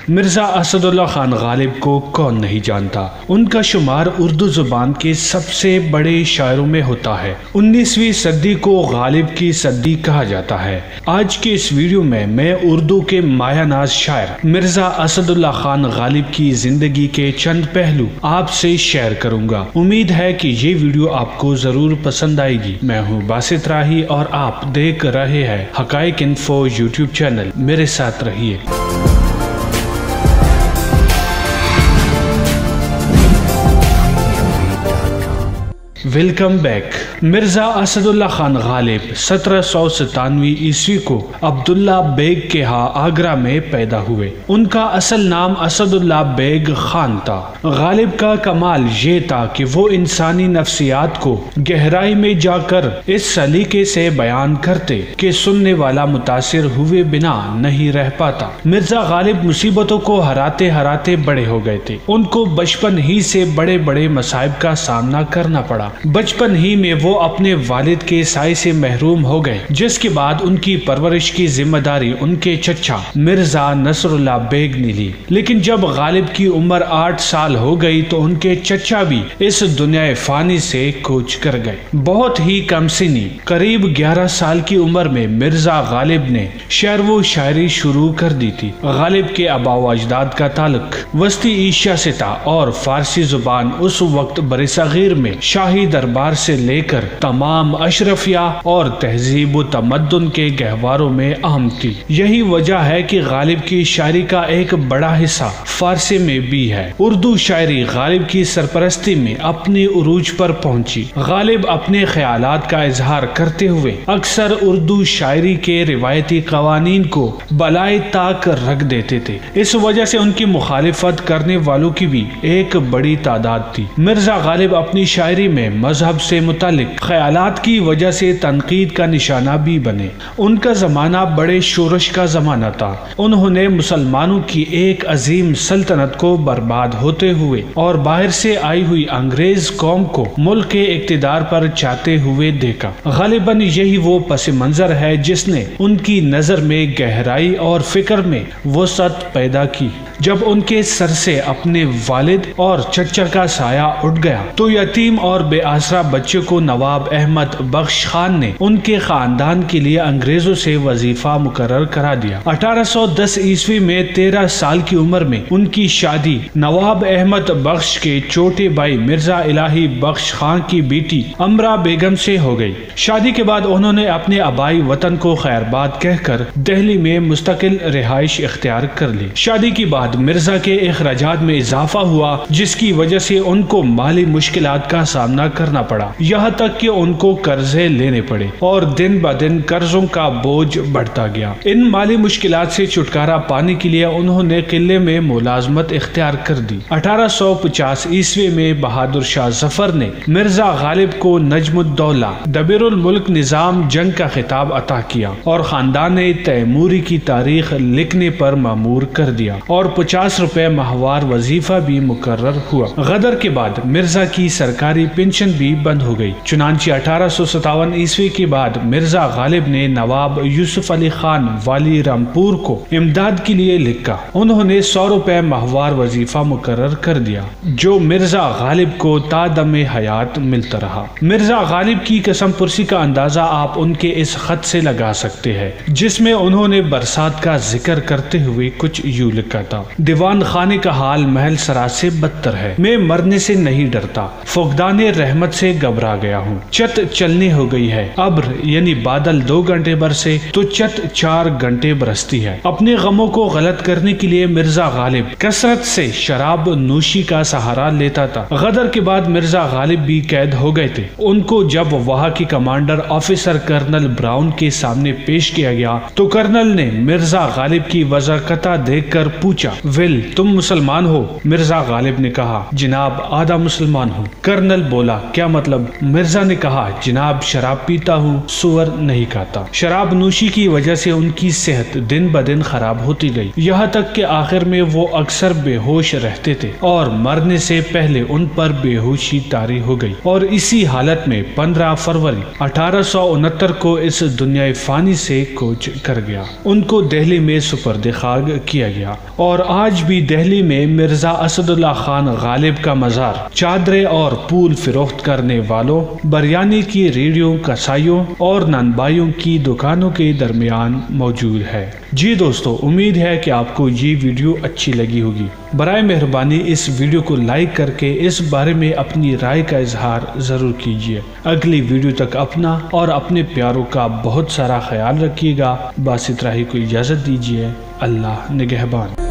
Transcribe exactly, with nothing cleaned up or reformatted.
Mirza Asadullah Khan غالب کو کون نہیں جانتا؟ ان کا شمار اردو زبان کے سب سے بڑے شاعروں میں ہوتا ہے۔ انیسویں صدی کو غالب کی صدی کہا جاتا ہے۔ آج کے اس ویڈیو میں میں اردو کے مایہ ناز شاعر مرزا اسد اللہ خان غالب کی زندگی کے چند پہلو آپ سے شیئر کروں گا۔ امید ہے کہ یہ ویڈیو آپ کو ضرور پسند آئے گی۔ میں ہوں باسط راہی اور آپ دیکھ رہے ہیں حقائق انفو یوٹیوب چینل، میرے ساتھ رہیے۔ Welcome back. Mirza Asadullah Khan Ghalib سترہ سو ستانوے عیسوی کو عبداللہ بیگ کے ہاں آگرہ میں پیدا ہوئے۔ ان کا اصل نام اسد اللہ بیگ خان تھا۔ غالب کا کمال یہ تھا کہ وہ انسانی نفسیات کو گہرائی میں جا کر اس سلیقے سے بیان کرتے کہ سننے والا متاثر ہوئے بنا نہیں رہ پاتا۔ مرزا غالب مصیبتوں کو ہراتے ہراتے بڑے ہو گئے تھے۔ ان کو بچپن ہی سے بڑے بڑے مصائب کا سامنا کرنا پڑا۔ بچپن ہی میں وہ اپنے والد کے سائے سے محروم ہو گئے، جس کے بعد ان کی پرورش کی ذمہ داری ان کے چچا مرزا نصر اللہ بیگ نے لی۔ لیکن جب غالب کی عمر آٹھ سال ہو گئی تو ان کے چچا بھی اس دنیا فانی سے کوچ کر گئے۔ بہت ہی کم سنی قریب گیارہ سال کی عمر میں مرزا غالب نے شعر و شاعری شروع کر دی تھی۔ غالب کے آباء و اجداد کا تعلق وسطی ایشیا سے تھا اور فارسی زبان اس وقت برصغیر میں شاہی دربار سے لے کر تمام اشرفیہ اور تہذیب و تمدن کے گہواروں میں اہم تھی۔ یہی وجہ ہے کہ غالب کی شاعری کا ایک بڑا حصہ فارسی میں بھی ہے۔ اردو شاعری غالب کی سرپرستی میں اپنی عروج پر پہنچی۔ غالب اپنے خیالات کا اظہار کرتے ہوئے اکثر اردو شاعری کے روایتی قوانین کو بالائے طاق رکھ دیتے تھے۔ اس وجہ سے ان کی مخالفت کرنے والوں کی بھی ایک بڑی تعداد تھی۔ مرزا غالب اپنی شاعری میں مذہب سے متعلق خیالات کی وجہ سے تنقید کا نشانہ بھی بنے۔ ان کا زمانہ بڑے شورش کا زمانہ تھا۔ انہوں نے مسلمانوں کی ایک عظیم سلطنت کو برباد ہوتے ہوئے اور باہر سے آئی ہوئی انگریز قوم کو ملک کے اقتدار پر چاہتے ہوئے دیکھا۔ غالباً یہی وہ پس منظر ہے جس نے ان کی نظر میں گہرائی اور فکر میں وسعت پیدا کی۔ جب ان کے سر سے اپنے والد اور چچا کا سایہ اٹھ گیا تو یتیم اور بے آسرا بچے کو نواب احمد بخش خان نے ان کے خاندان کے لیے انگریزوں سے وظیفہ مقرر کرا دیا۔ اٹھارہ سو دس عیسوی میں تیرہ سال کی عمر میں ان کی شادی نواب احمد بخش کے چھوٹے بھائی مرزا الہی بخش خان کی بیٹی امرا بیگم سے ہو گئی۔ شادی کے بعد انہوں نے اپنے آبائی وطن کو خیرباد کہہ کر دہلی میں مستقل رہائش اختیار کر لی۔ شادی کے بعد مرزا کے اخراجات میں اضافہ ہوا، جس کی وجہ سے ان کو مالی مشکلات کا سامنا کرنا پڑا، یہاں تک کہ ان کو قرضے لینے پڑے اور دن بہ دن قرضوں کا بوجھ بڑھتا گیا۔ ان مالی مشکلات سے چھٹکارا پانے کے لیے انہوں نے قلعے میں ملازمت اختیار کر دی۔ اٹھارہ سو پچاس عیسوی میں بہادر شاہ ظفر نے مرزا غالب کو نجم الدولہ دبیر الملک نظام جنگ کا خطاب عطا کیا اور خاندان تیموری کی تاریخ لکھنے پر مامور کر دیا اور پچاس روپے ماہوار وظیفہ بھی مقرر ہوا۔ غدر کے بعد مرزا کی سرکاری پنشن بھی بند ہو گئی۔ چنانچہ اٹھارہ سو ستاون عیسوی کے بعد مرزا غالب نے نواب یوسف علی خان والی رامپور کو امداد کے لیے لکھا۔ انہوں نے سو روپے ماہوار وظیفہ مقرر کر دیا، جو مرزا غالب کو تا دم حیات ملتا رہا۔ مرزا غالب کی قسم پرسی کا اندازہ آپ ان کے اس خط سے لگا سکتے ہیں، جس میں انہوں نے برسات کا ذکر کرتے ہوئے کچھ یوں لکھا تھا: دیوان خانے کا حال محل سرا سے بدتر ہے، میں مرنے سے نہیں ڈرتا، فقدان رحمت سے گھبرا گیا ہوں۔ چت چلنے ہو گئی ہے، ابر یعنی بادل دو گھنٹے برسے تو چت چار گھنٹے برستی ہے۔ اپنے غموں کو غلط کرنے کے لیے مرزا غالب کثرت سے شراب نوشی کا سہارا لیتا تھا۔ غدر کے بعد مرزا غالب بھی قید ہو گئے تھے۔ ان کو جب وہاں کی کمانڈر آفیسر کرنل براؤن کے سامنے پیش کیا گیا تو کرنل نے مرزا غالب کی وضاقتہ دیکھ کر پوچھا: ول تم مسلمان ہو؟ مرزا غالب نے کہا: جناب آدھا مسلمان ہوں۔ کرنل بولا: क्या मतलब? मिर्जा ने कहा, जनाब शराब पीता हूँ, सुअर नहीं खाता। शराब नोशी की वजह से उनकी सेहत दिन ब दिन खराब होती गई, यहाँ तक कि आखिर में वो अक्सर बेहोश रहते थे और मरने से पहले उन पर बेहोशी तारी हो गई। और इसी हालत में पंद्रह फरवरी अठारह सौ उनहत्तर को इस दुनिया फानी से कोच कर गया। उनको दिल्ली में सुपर्द खाक किया गया और आज भी दिल्ली में मिर्जा असदुल्ला खान गालिब का मजार चादरें और पूल फिरोख्त करने वालों, बिरयानी की रेडियो, कसाईयों और नानबाइयों की दुकानों के दरमियान मौजूद है। जी दोस्तों, उम्मीद है कि आपको ये वीडियो अच्छी लगी होगी। बराए मेहरबानी इस वीडियो को लाइक करके इस बारे में अपनी राय का इजहार जरूर कीजिए। अगली वीडियो तक अपना और अपने प्यारों का बहुत सारा ख्याल रखिएगा। बस इतना ही को इजाजत दीजिए। अल्लाह निगहबान।